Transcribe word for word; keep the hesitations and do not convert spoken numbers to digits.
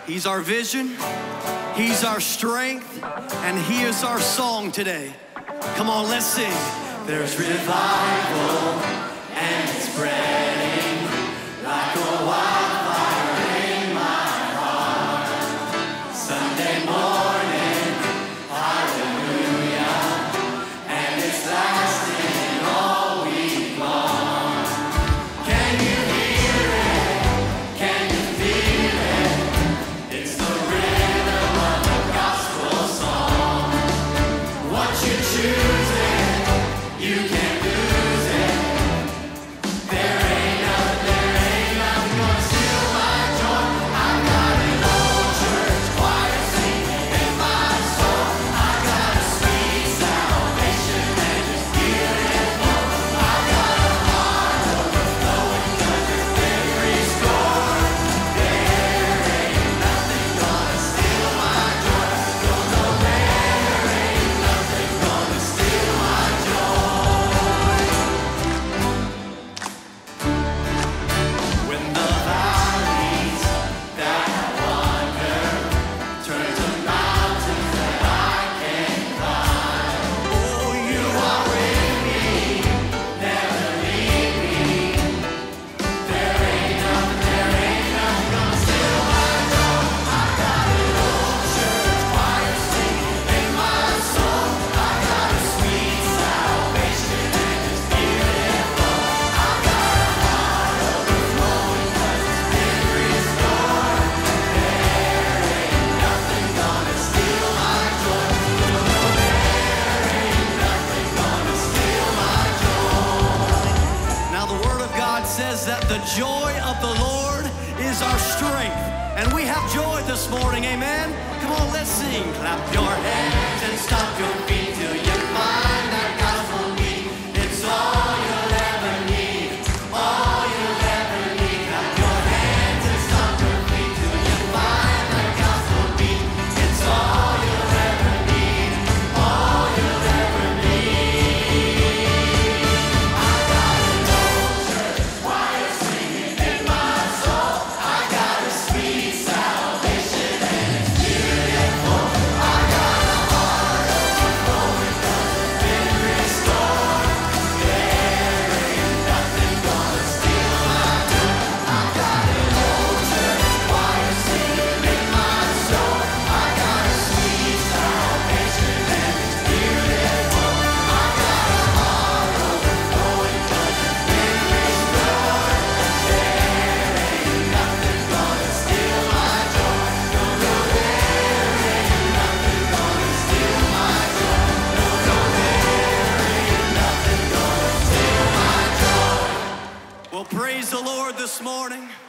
He's our vision, He's our strength, and He is our song today. Come on, let's sing. There's revival, and it's spreading like a wildfire in my heart. Sunday morning, hallelujah, and it's lasting all week long. Can you hear it? Can you feel it? It's the rhythm of the gospel song. What you choosing, you can't lose it. There ain't nothing, there ain't nothing gonna steal my joy. I got an old church choir singing in my soul. I got a sweet salvation and it's beautiful. I got a heart overflowing 'cause it's been restored. There ain't nothing gonna steal my joy. No, no, there ain't nothing gonna steal my joy. When the valleys that I wander turn to mountains that I can climb. Oh, you are with me, never leave me. There ain't nothing, there ain't nothing gonna steal my joy. I got an old church choir singing in my soul. I got a sweet salvation and it's beautiful. I got a heart overflowing 'cause it's been restored. There ain't nothing gonna steal my joy. No, no, there ain't nothing gonna steal my joy. Now the Word of God says that the joy of the Lord is our strength. And we have joy this morning, amen? Come on, let's sing. Clap your hands and stomp your feet till you find that gospel beat. It's all you'll ever need, all you'll ever need. Clap your hands and stomp your feet till you find that gospel beat. It's all you'll ever need, all you'll ever need. I got an old church choir singing in my soul. I got a sweet salvation and it's beautiful. I got a heart overflowing 'cause it's been restored. There ain't nothing gonna steal my joy. I got an old church choir singing in my soul. I got a sweet salvation and it's beautiful. I got a heart overflowing 'cause it's been restored. There ain't nothing gonna steal my joy. No, no, there ain't nothing gonna steal my joy. No, no, there ain't nothing gonna steal my joy. Well, praise the Lord this morning.